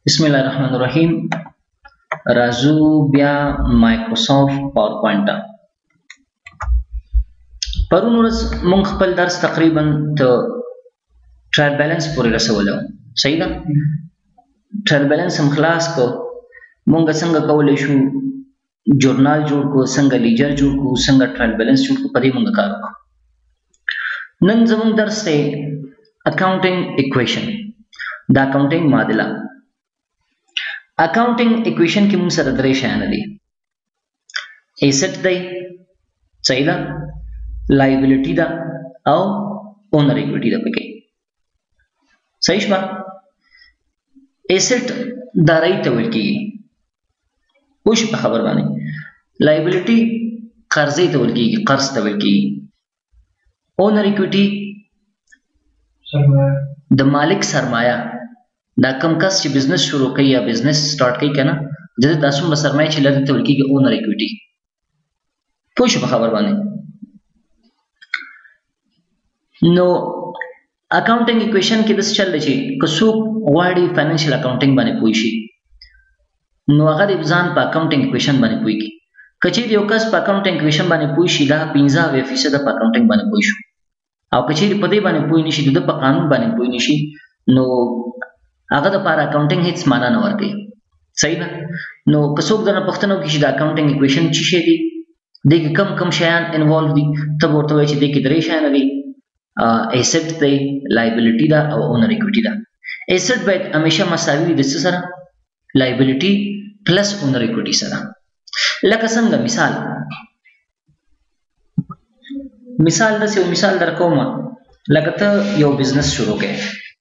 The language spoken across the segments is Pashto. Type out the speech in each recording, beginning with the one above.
بسم الله الرحمن الرحیم. راځو بیا مایکروسافټ پاورپوینټ ته. پرون ورځ مونږ خپل درس تقریبا ته ټرایل بیلانس پورې رسولی وو. صحیح ده؟ ټرایل بیلانس هم خلاص کو. مونږ څنګه کولی شو جورنال جوړ کو، څنګه لیجر جوړ کو، څنګه ټرایل بیلانس جوړ کو، په دې مونږ کار وکړو. نن زمونږ درس دی اکاونټینګ اکویشن، د اکاونټینګ معادله. اکاونټینګ اکویشن کې موږ سره درې شیان دي. ایسټ دی، صحیح ده، لایبیلیټي ده او اونر ایکویټي ده پکې. صحیح شوه. ایسټ دارایي ته ویل کېږي، پوه شو په خبر باندې. لایبیلیټي قرضې ته ویل کېږي، قرض ته ویل کېږي. اونر ایکویټي د مالک سرمایه، دا کم کس چې بزنس شروع کوي یا بزنس سٹارټ کوي کنه، د دې د څومره سرمایه چې لري ته ویل کېږي اونر ایکویټي. پوه شو په خبر باندې. نو اکاونټینګ اکویشن کې داسې چل دی چې که څوک غواړي فاینانشل اکاونټینګ باندې پوه شي نو هغه د ځان په اکاونټینګ اکویشن باندې پوهېږي. که چیرې یو کس په اکاونټینګ اکویشن باندې پوه شي دا 15% په اکاونټینګ باندې پوه شو، او که چیرې په دې باندې پوه نه شي، د په قانون باندې پوه نه شي، نو هغه د پاره اکاونټینګ هیڅ معنا نه ورکوي. صحیح ده؟ نو که څوک درنه پوښتنه وکړي چې د اکاونټینګ اکویشن څه شی دی، دې کې کم کم شیان انوالو دي، ته به ورته وایي چې دې کې درې شیان دي. ایسټ دی، لایبیلیټي ده او اونر ایکویټي ده. ایسټ باید همیشه مساوي وي د څه سره؟ لایبیلیټي پلس اونر ایکویټي سره. لکه څنګه مثال داسې یو مثال درکوم، لکه ته یو بزنس شروع کوې،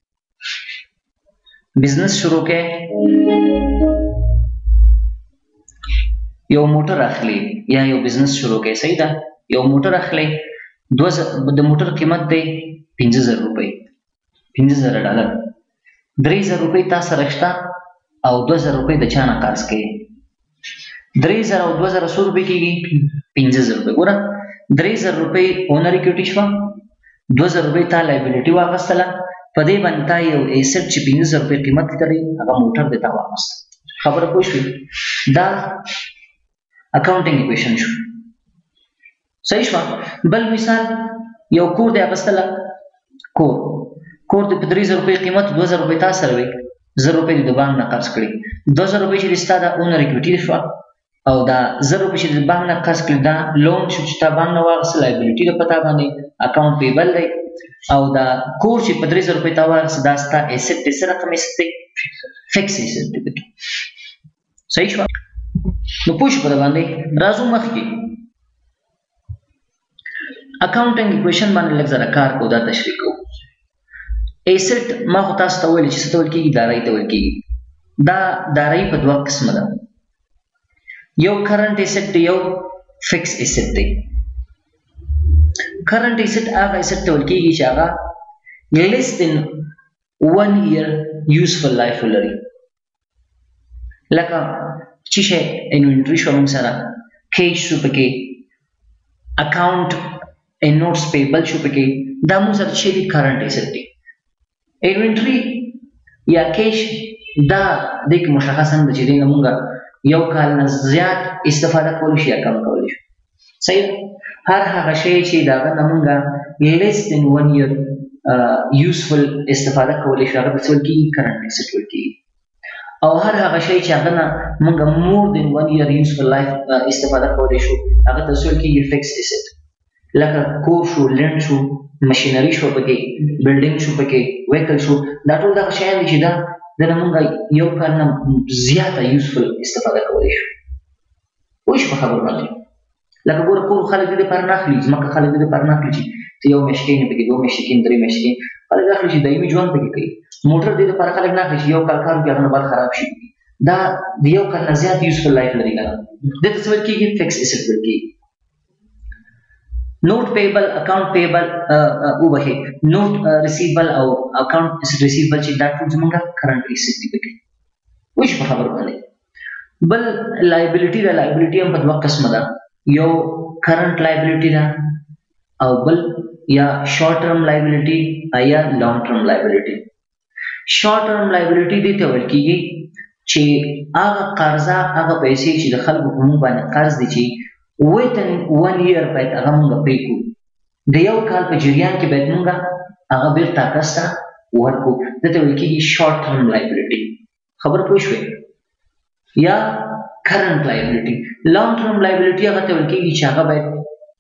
یو موټر اخلي یا یو بزنس شروع کوي. صحیح ده؟ یو موټر اخلي، د موټر قیمت دی 50,000 روپۍ، 50,000 ډالر. 3,000 روپۍ تا سره شته او 2,000 روپۍ د چا نه قرض کوي. 3,000 او 2,000 څو روپۍ کېږي؟ 50,000 روپۍ. ګوره 3,000 روپۍ اونر ایکویټي شوه، 2,000 روپۍ تا لایبیلیټي واخیستله، په دې باندې تا یو ایسټ چې 50,000 روپۍ قیمت لري هغه موټر دې تا واخیست. خبره پوه شوې؟ دا اکاونټینګ اکویشن شو. صحیح شوه. بل مثال، یو کور دی اخیستله، کور د 3,000 روپۍ قیمت، 2,000 روپۍ تا سره وي، 1,000 روپۍ دې د بانک نه قرض کړي. 2,000 روپۍ چې دې ستا د اونر ایکویټي شوه، او دا 1,000 روپۍ چې د بانک نه قرض کړي دا لون شو چې تا بانک نه واخیست، لایبیلیټي ده په تا باندې، اکاونټ پیبل دی. او دا کور چې په 3,000 روپۍ تا واخیست دا ستا ایسټ دی. څه رقم ایسټ دی؟ فکس ایسټ دی پکې. صحیح شوه. نو پوه شو په دې باندې. راځو مخکې اکاونټینګ اکویشن باندې لږ ذره کار کوو، دا تشریح کوو. ایسټ ما خو تاسو ته ویلي چې څه ته ویل کېږي؟ دارایي ته ویل کېږي. دا دارایي په دوه قسمه ده، یو کرنټ ایسټ دی، یو فکس ایسټ دی. کرنټ ایسټ هغه ایسټ ته ویل کېږي چې هغه لیس دین 1 year یوزفل لایف ولري. لکه چې شی انوینټري شو موږ سره، کیش شو پکې، اکاونټ ان نوټس پیبل شو پکې، دا موږ سره چې دی کرنټ ایسټ دی. انوینټري یا کیش دا د کې مشخصا د چې دی نه موږ یو کال نه زیات استفاده کولی شي یا کم کولی شو. صحیح. هر هغه شی چې دا نه موږ لیس دین 1 year یوزفل استفاده کولی شو هغه څه ویل کېږي؟ کرنټ ایسټ ویل کېږي. او هر هغه شی چې هغه نه موږ مور دین 1 year یوزفل لایف استفاده کولی شو هغه ته څه ویل کېږي؟ فکس ایسټ. لکه کور شو، لینډ شو، مشینري شو پکې، بلډینګ شو پکې، ویکل شو، دا ټول دغه شیان دي چې دا دنه موږ یو کال نه زیاته یوزفل استفاده کولی شو. پوه شو په خبرو باندې. لکه ګوره کور خلک دې دپاره نه اخلي، ځمکه خلک دې دپاره نه اخلي چې ته یو میاشت کښېنې پکې، 2 میاشتې کښېنې، 3 میاشتې کښېنې، خلک اخلي چې دایمي ژوند پکې کوي. موټر دې دپاره خلک نه اخلي چې یو کال کار وکړي هغه نه بعد خراب شي. دا د یو کال نه زیات یوزفل لایف لري که نه، دې ته څه ویل کېږي؟ فکس ایسټ ویل کېږي. نوٹ پیبل، اکاؤنٹ پیبل وبخي، نوٹ ریسیبل او اکاؤنٹ ریسیبل چې دا ټول زمونږ کرنٹ ایسټ دی پکې. وش په خبر باندې. بل لایبیلیټي ده. لایبیلیټي هم په دوه قسمه ده، یو کرنٹ لایبیلیټي ده او بل یا شارټ ټرم لایبیلیټي یا لانګ ټرم لایبیلیټي. شارټ ټرم لایبیلیټي دې ته ویل کېږي چې هغه قرضه هغه پیسې چې د خلکو په موږ باندې قرض دي چې within 1 year باید هغه موږ پې کړو د یو کال په جریان کې باید موږ هغه بیرته کس ته ورکړو دته ویل کېږي شارټ ټرم لایبیلیټي خبر پوه شوې یا کرنٹ لایبیلیټي لانګ ټرم لایبیلیټي هغه ته ویل کېږي چې هغه باید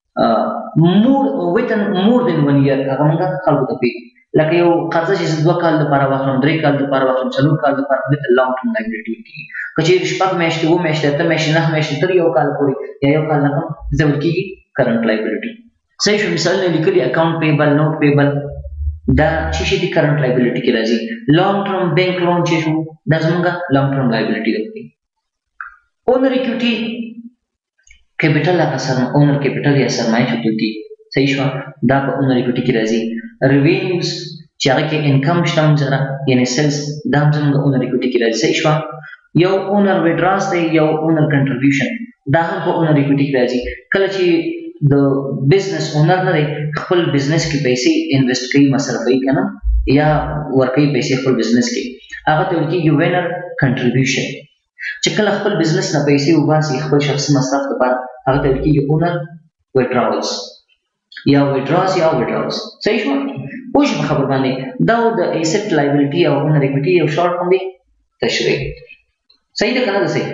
more than 1 year هغه موږ خلکو ته پې لکه یو قرضه چې 2 کال لپاره واخلم 3 کال لپاره واخلم 4 کال لپاره د لانګ ټرم لایبیلیټي کېږي که چېرې شپږ میاشتې 2 میاشتې 3 میاشتې 9 میاشتې تر یو کال پورې یا یو کال نه کم دته ویل کېږي کرنٹ لایبیلیټي صحیح شو مثالونه لیکلي اکاونټ پیبل نوټ پیبل دا چې شي د کرنٹ لایبیلیټي کې راځي لانګ ټرم بانک لون چې شو دا زموږ لانګ ټرم لایبیلیټي ده اونر اکوټي کیپټل هغه اونر کیپټل یا سرمایه چوتي صحیح شو دا په اونر اکوټي کې راځي ریوینیوز چې هغه کې انکم شته مزره یعنی سیلز دا هم زموږ اونر اکوټي کې راځي صحیح شو یو اونر وډراس دی یو اونر کنټریبیوشن دا هم په اونر اکوټي کې راځي کله چې د بزنس اونر نه دی خپل بزنس کې پیسې انویسټ کوي مصرفوي کنه یا ورکوي پیسې خپل بزنس کې هغه ته ویل کېږي وینر کنټریبیوشن چې کله خپل بزنس نه پیسې وباسي خپل شخصي مصرف لپاره هغه ته ویل کېږي اونر وډراولز یا وډراس یا وډراولز صحیح شو پوه شو خبر باندې دا د ایسټ لایبیلیټي او اونر اکوټي یو شارټ باندې تشریح صحیح ده کنه صحیح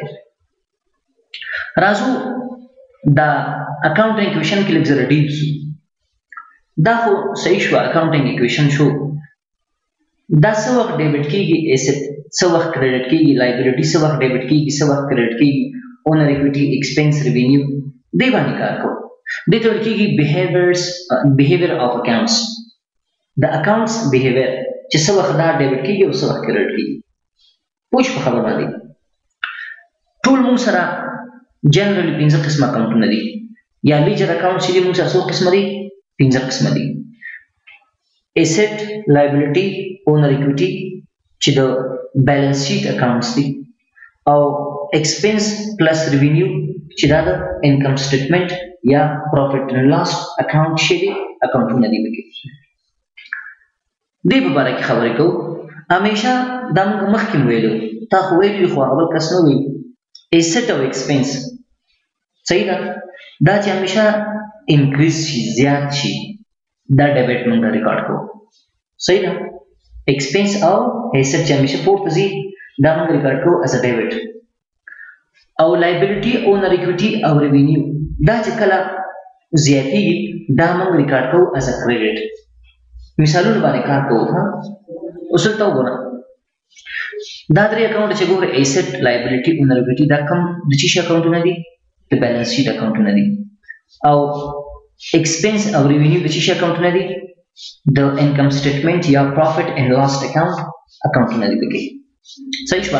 راځو دا اکاونټینګ اکویشن کې لږ زره ډیپ شو دا خو صحیح شو اکاونټینګ اکویشن شو دا څه وخت ډیبټ کېږي ایسټ څه وخت کریډټ کېږي لایبیلیټي څه وخت ډیبټ کېږي څه وخت کریډټ کېږي اونر اکویټي ایکسپنس ریوینیو دې باندې کار کوو دې ته ویل کېږي بیهیویر اف اکاونټس د اکاونټس بیهیویر چې څه وخت دا ډیبټ کېږي او څه وخت کریډټ کېږي پوه شو خبر باندې ټول موږ سره جنرally 15 قسمه اکاونټونه دي یا لیجر اکاونټ چې موږ سره څو قسمه دي 15 قسمه دي ایسټ لایبیلیټي اونر اکوټي چې د بیلانس شیټ اکاونټس دي او ایکسپنس پلس ریوینیو چې دا د انکم سټیټمنټ یا پروفیټ اینڈ لاس اکاونټ شي دي اکاونټونه دي پکې دې په اړه کې خبرې کوو همیشه دا موږ مخکې ویلو تا خو ویلي خو اول کس نو ویل ایسټ او ایکسپنس صحیح ده دا چې همیشه انکریز شي زیات شي دا ډیبټ موږ ریکارډ کوو صحیح ده ایکسپنس او ایسټ چې همیشه پورته ځي دا موږ ریکارډ کوو as a debit او لایبیلیټي اونر اکوټي او ریوینیو دا چې کله زیاتېږي دا موږ ریکارډ کوو as a credit مثالونه باندې کار کوو ها اوس ته وګوره دا درې اکاونټ چې ګوره ایسټ لایبیلیټي اونر اکوټي دا کوم د چی شي اکاونټونه دي د بیلانس شیټ اکاونټونه دي او ایکسپنس او ریوینیو د چی شي اکاونټونه دي د انکم سټیټمنټ یا پروفیټ اینڈ لاس اکاونټونه دي پکې صحیح شو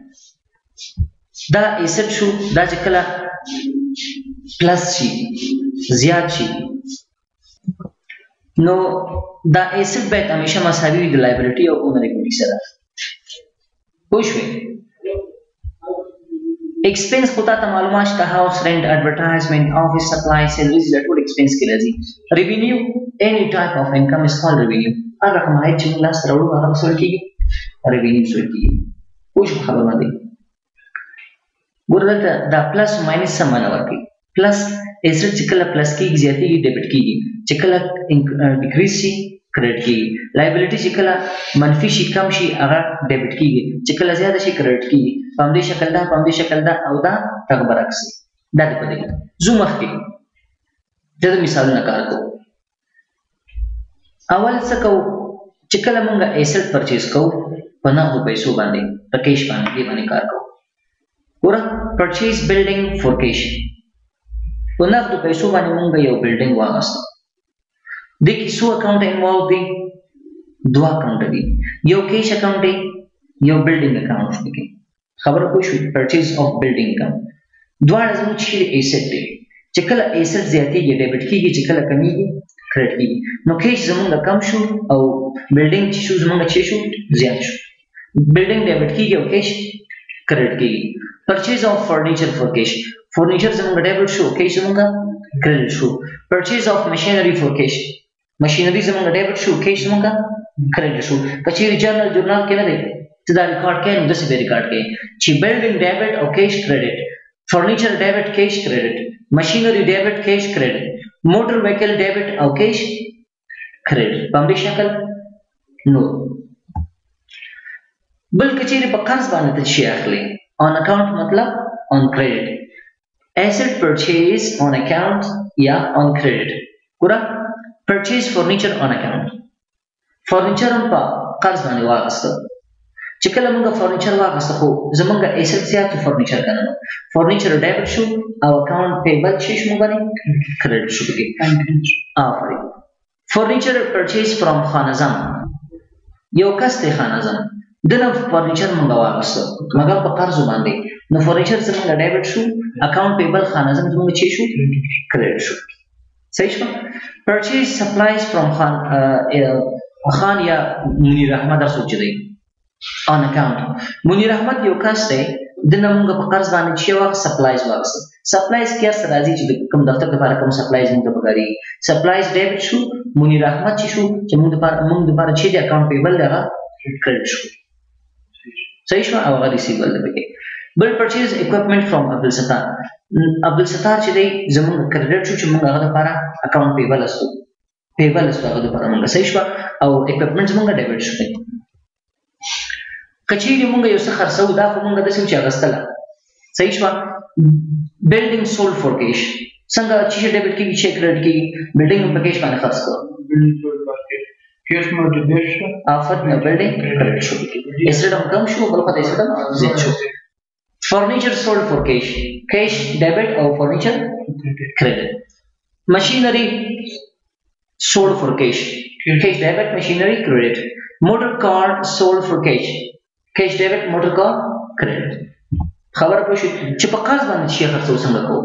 دا ایسټ شو دا چې کله پلس شي زیات شي نو دا ایسټ باید همیشه مساوي وي د لایبیلیټي او اونر اکوټي سره پوه شوې ایکسپنس خو ته معلومات شته هاوس رینټ اډورټایزمنټ افیس سپلای سیلریز دا ټول ایکسپنس کې راځي ریوینیو any type of income is called revenue هغه کوم هیڅ چې موږ لاس راوړو هغه څه کېږي ریوینیو څه کېږي پوه شو خبر باندې ګوره دلته دا پلس ماینس څه معنا ورکوي پلس ایسټ چې کله پلس کېږي زیاتېږي ډیبټ کېږي چې کله ډیکریز شي کریډټ کېږي لایبیلیټي چې کله منفي شي کم شي هغه ډیبټ کېږي چې کله زیاته شي کریډټ کېږي په همدې شکل دا په همدې شکل دا او دا دغه برعکس دا دې په دې ځو مخکې د مثالونه کار کوو اول څه کوو چې کله موږ ایسټ پرچیز کوو په نغدو پیسو باندې په کیش باندې کار کوو ګوره پرچیز بلډینګ فور کیش په نغدو پیسو باندې موږ یو بلډینګ واغسته د کې څو اکاونټ انوالو دي دوه اکاونټ دي یو کیش اکاونټ دی یو بلډینګ اکاونټ دی خبره پوه شو پرچیز اف بلډینګ اکاونټ دواړه زموږ چې ایسټ دی چې کله ایسټ زیاتېږي ډیبټ کېږي چې کله کمیږي کریډټ کېږي نو کیش زموږ کم شو او بلډینګ چې شو زموږ چې شو زیات شو بلډینګ ډیبټ کېږي او کیش کریډټ کېږي پرچیز اف فرنیچر فور کیش فرنیچر زموږ ډیبټ شو کیش زموږ کریډټ شو پرچیز اف مشینری فور کیش مشینری زموږ ډیبټ شو کیش زموږ کریډټ شو کچېری جرنل کې نه دی چې دا ریکارډ کړي نو داسې به ریکارډ کړي چې بلډینګ ډیبټ او کیش کریډټ فرنیچر ډیبټ کیش کریډټ ماشینری ډیبټ کیش کریډټ موټر وهیکل ډیبټ او کیش کریډټ په همدې شکل نو بل کچېرې په قرض باندې ته شي اخلي on account مطلب on credit asset purchase on account یا on credit ګوره purchase furniture on account furniture هم په قرض باندې واغسته چې کله موږ فرنیچر واغسته خو زمونږ ایسټ زیات فرنیچر کنه فرنیچر ډیبټ شو او اکاونټ پیبل شي شو باندې کریډټ شو کې آفرین فرنیچر پرچیز فرام خان اعظم یو کس ته خان اعظم دنه فرنیچر موږ واغسته مګر په قرض باندې نو فرنیچر زمونږ ډیبټ شو اکاونټ پیبل خان اعظم زمونږ چی شو کریډټ شو صحیح شو پرچیز سپلایز فرام خان یا منیر احمد سوچ دی on account منیر احمد یو کس دی دنه موږ په قرض باندې چې واغ سپلایز واغسته سپلایز کې سره راځي چې کوم دفتر لپاره کوم سپلایز موږ ته پکاري سپلایز ډیبټ شو منیر احمد چې شو چې موږ لپاره چې د اکاونټ پیبل لغه کریډټ شو صحیح شو او هغه ریسیبل دی پکې بل پرچیز اکوپمنٹ فرام عبدالستار چې دی زموږ کریډټ شو چې موږ هغه لپاره اکاونټ پیبل استو هغه لپاره موږ صحیح شو او اکوپمنټ موږ ډیبټ شو کچېری موږ یو څه خرڅو دا خو موږ د سم چې اغستله صحیح شو بلډینګ سولډ فور کیش څنګه چې ډیبټ کیږي چې کریډټ کیږي بلډینګ په کیش باندې خرڅ کو کیش مو ډیبټ شو افت نه بلډینګ کریډټ شو ایسټ هم کم شو بل خدای ایسټ هم زیات شو فرنیچر سولډ فور کیش ډیبټ او فرنیچر کریډټ ماشینری سولډ فور کیش ډیبټ ماشینری کریډټ موټر کار سولډ فور کیش ډیبټ موټر کار کریډټ خبره پوه شو چې په قرض باندې شي خرڅو څنګه کوو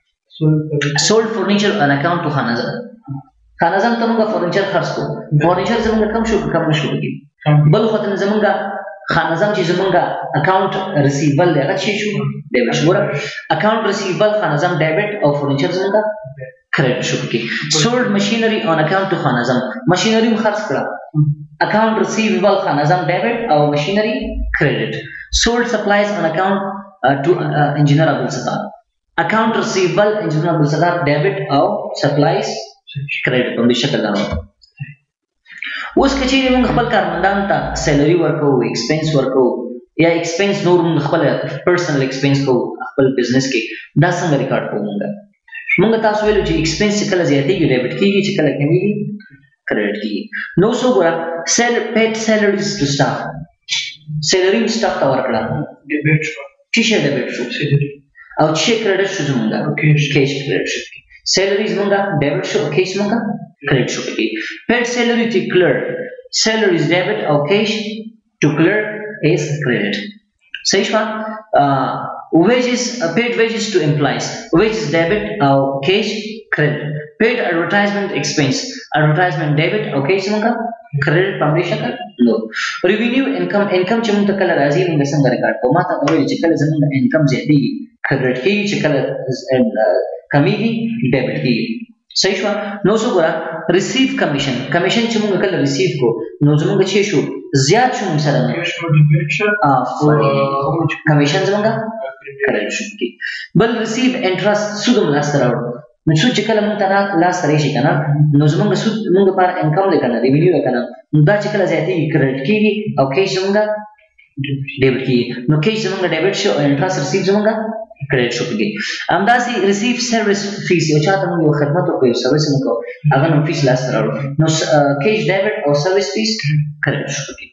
سولډ فرنیچر ان اکاونټ ټو خان اعظم ته موږ فرنیچر خرڅ کوو فرنیچر زموږ کم شو کم نشو بل خو ته زموږ خان اعظم چې زموږ اکاونټ ریسیبل دی هغه شي شو ډیبټ شو اکاونټ ریسیبل خان اعظم ډیبټ او فرنیچر زموږ کریډټ شو کې سولډ ماشینری ان اکاونټ ټو خان اعظم ماشینری خرڅ کړه account receivable خان اعظم debit او machinery credit sold supplies on account to engineer Abdul Sattar account receivable engineer Abdul Sattar debit او supplies credit په دې شکل دا اوس کچې موږ خپل کارمندان ته سیلری ورکو ایکسپنس ورکو یا ایکسپنس نور موږ خپل پرسنل ایکسپنس کو خپل بزنس کې دا څنګه ریکارډ کوو موږ تاسو ویلو چې ایکسپنس کله زیاتېږي ډیبټ کیږي چې کله کمیږي کریډټ کیږي نو څو ګوره paid salaries to staff سیلری سټاف ته ورکړه ډیبټ شو چې ډیبټ شو او چې کریډټ شو زمونږ کیش کریډټ شو سیلری زمونږ ډیبټ شو کیش زمونږ کریډټ شو کې paid salary to clerk salaries debit او cash to clerk is credit صحیح شو wages paid wages to employees wages debit او cash credit paid advertisement expense advertisement debit او cash زمونږ credit په دې شکل نو revenue income چې موږ ته کله راځي موږ څنګه ریکارډ کوو ما ته ویل چې کله زموږ انکم زیاتېږي کریډټ کیږي چې کله کمیږي ډیبټ کیږي صحیح شو نو څو ګوره ریسیو کمیشن چې موږ کله ریسیو کو نو زموږ چې شو زیات شو سره کمیشن زموږ کریډټ شو بل ریسیو انټرست سود ملاس راوړو نو څو چې کله موږ ته لاس راشي کنه نو زموږ سود موږ لپاره انکم دی کنه ریوینیو دی کنه نو دا چې کله زیاتېږي کریډټ کیږي او کیش زموږ ډیبټ کیږي نو کیش زموږ ډیبټ شو او انټرست ریسیو زموږ کریډټ شو کیږي همداسې ریسیو سروس فیس یو چاته موږ یو خدمت وکړو یو سروس موږ هغه نو فیس لاس راوړو نو کیش ډیبټ او سروس فیس کریډټ شو کیږي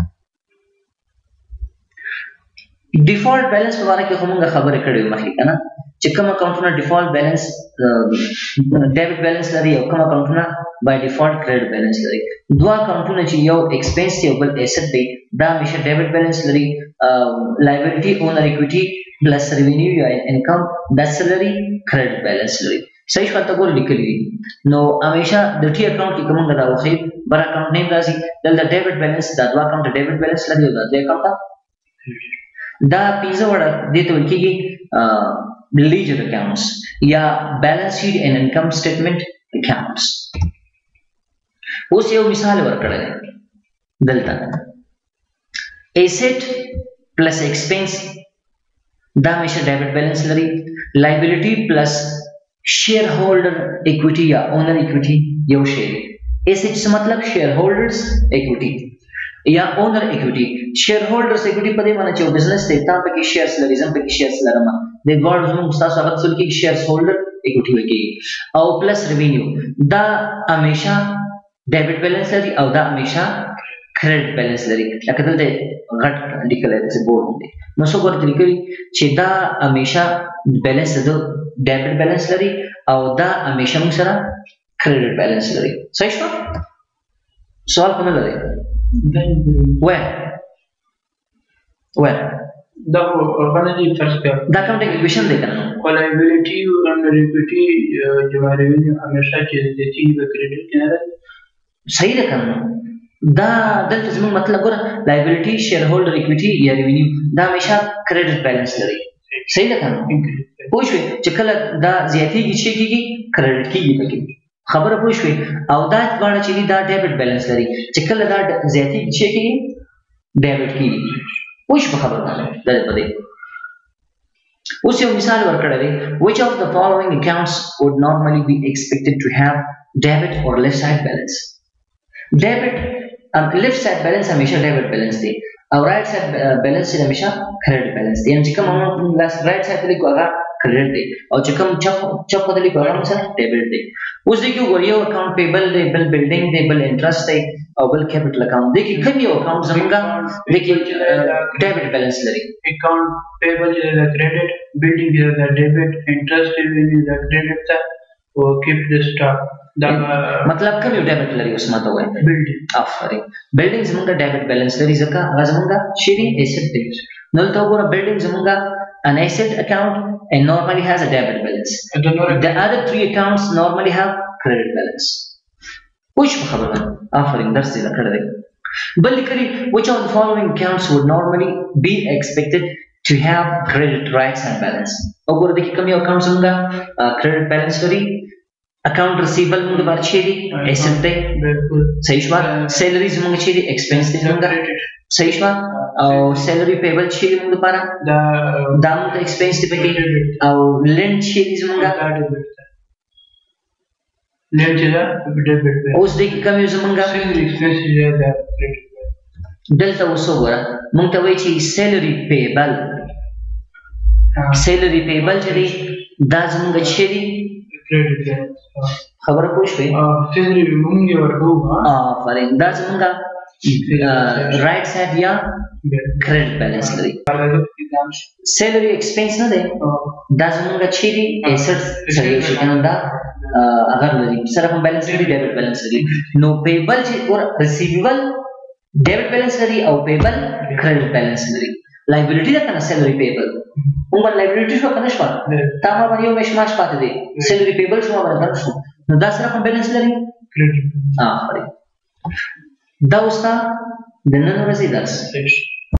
ډیفالت بیلنس په اړه کې هم موږ خبرې کړې مخکې کنه چې کوم اکاونټونه ډیفالت بیلنس ډیبټ بیلنس لري او کوم اکاونټونه بای ډیفالت کریډټ بیلنس لري دوه اکاونټونه چې یو ایکسپنس دی او بل ایسټ دی دا همیشه ډیبټ بیلنس لري لایبیلیټي اونر اکوئټي پلس ریوینیو یا انکم دا سلري کریډټ بیلنس لري صحیح شاته ګور لیکلي نو همیشه د ټي اکاونټ کې کومه دا وخی بر اکاونټ نیم راځي دلته ډیبټ بیلنس دا دوه اکاونټ ډیبټ بیلنس لري او دا دوه اکاونټ دا پیزا وړه دې ته ولکېږي ledger accounts یا balance sheet and income statement accounts اوس یو مثال ورکړل دلته asset plus expense دا همیشه ډیبټ بیلانس لري. liability plus shareholder equity یا owner equity یو شی دی. asset څه مطلب shareholders equity یا owner equity. shareholders equity په دې معنی چې بزنس ته تا پکې شیرز لري زم پکې شیرز لرم د ګورډ زموږ تاسو هغه څول کې شیرز هولډر equity وکي او پلس ریوینیو دا همیشه ډیبټ بیلانس لري او دا همیشه کریډټ بیلانس لري. لکه دلته غټ لیکل دی بورډ دی نو څو ورته لیکلي چې دا همیشه بیلانس د ډیبټ بیلانس لري او دا همیشه موږ سره کریډټ بیلانس لري. صحیح شو؟ سوال کوم لري؟ وين دا ورغنه دي فرض کړه دا کوم اکویشن دی کنه liability and equity جمع revenue همیشه چې د تی په کریډټ کې نه راځي. صحیح ده کنه دا دلته زموږ مطلب ګوره liability shareholder equity یا revenue دا همیشه کریډټ بیلانس لري. صحیح ده کنه پوه شئ چې کله دا زیاتېږي چې کېږي کریډټ کېږي پکې خبره پوه شئ او دا غواړي چې دا ډیبټ بیلانس لري چې کله دا زیاتېږي چې کېږي ډیبټ کېږي. وش په خبره باندې دا په دې اوس یو مثال ورکړی دی which of the following accounts would normally be expected to have debit or left side balance. debit left side balance همیشه debit balance دی او right side balance همیشه credit balance دی. یعنی چې کوم right side لیکو هغه credit دی او چې کوم چپ په لیکو هغه مثلا debit دی. اوس دې کې ګورئ یو account payable دی بل building دی بل interest دی او بل capital account دی کې کوم یو account زمونږه د کې debit balance لري. account payable is the credit, building is the debit, interest is the credit ته او keep the stock دا مطلب کوم یو debit لري اوس ماته وایي building. افرین building زمونږه debit balance لري ځکه هغه زمونږه شی دی asset دی. نو ته وګوره building زمونږه an asset account and normally has a debit balance. The other three accounts normally have credit balance. وش خبره افرین درس دې کړی دی. بل لیکلي which of the following accounts would normally be expected to have credit right side balance. وګوره دغه کوم یو account زمونږه credit balance لري. account receivable موږ باندې شي دي asset دی. صحیح شو؟ salary زمونږ شي دي expense دی زمونږه. صحیح شو؟ او salary payable شي دي موږ لپاره دا موږ expense دی پکې او lend شي دي زمونږه lend چې دا debit دی. اوس دغه کوم یو زمونږه salary expense دی دا credit دی. دلته اوس وګوره موږ ته وایي چې salary payable چې دی دا زمونږه شي دي credit دی. خبره پوه شوې salary موږ ورکو افرین دا زمونږه right side یا credit balance لري. salary expense نه دی دا زمونږه چې دی assets سره شي کنه دا هغه لري سره کوم balance لري debit balance لري. نو payable چې اور receivable debit balance لري او payable credit balance لري. liability دا کنه salary payable موږ liability شو کنه شو تا ما باندې یو مشماش پاتې دی salary payable شو باندې شو نو دا سره کوم balance لري credit. افرین دا اوس د نن ورځې درس